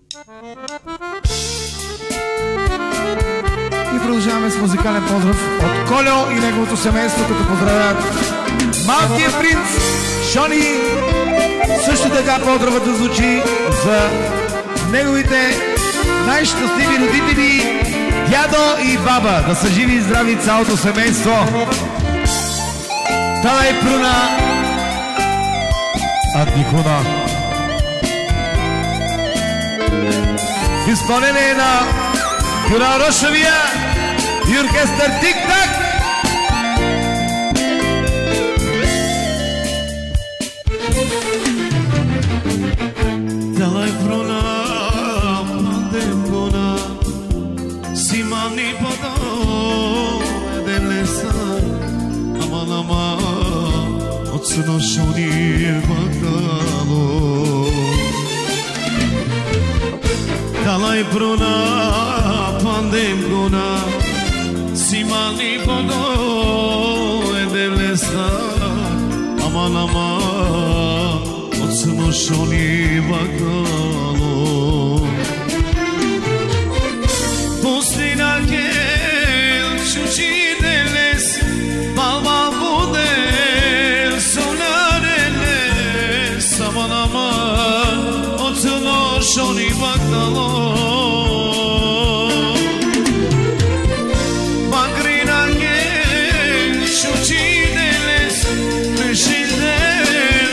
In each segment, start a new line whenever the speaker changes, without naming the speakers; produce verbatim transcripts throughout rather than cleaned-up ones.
И продължаваме с музикален поздрав от Колео и неговото семейство, като поздравят малкият принц Шони. Също така поздравът да звучи за неговите най-щастливи родители, дядо и баба. Да са живи и здрави цялото семейство. Талай Пруна Адникуна. В изпълнение на Юрал Рошавия и оркестър Тик-Так.
Талай Пруна Адникуна Симани подо Еделеса Аман аман Отсуно шони бакало Талай Пруна Адникуна Симани подо Еделеса Аман аман Отсуно шони бакало Pustina gel çuçideles Balma budel sonareles Aman aman Otuno şoni baktalo Magrina gel çuçideles Meşilden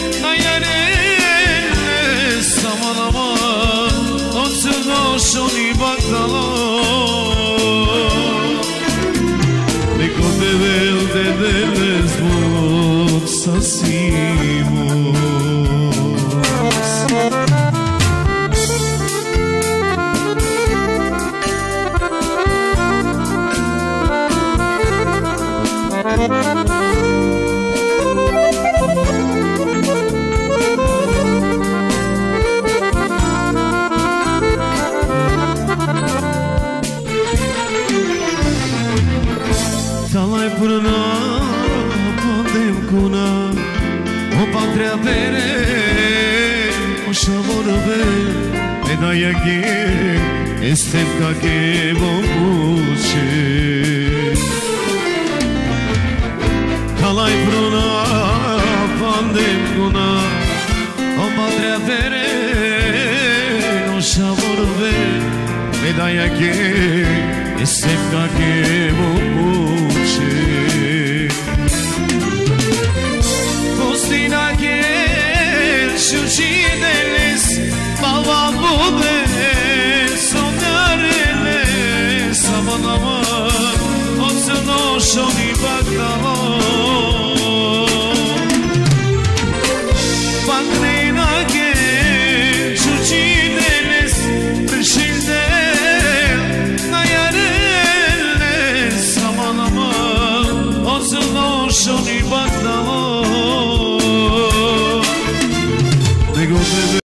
Nayareles Aman aman Otuno şoni baktalo de Lesbos assimos Talai Pruna Adnikuna O patria vere O șamorbe Medaia che Estem ca che bomuce Talai Pruna Adnikuna O patria vere O șamorbe Medaia che Estem ca che bomuce Pustina gel şuçideles Balva budel sonareles Aman aman Otsuno şoni baktalo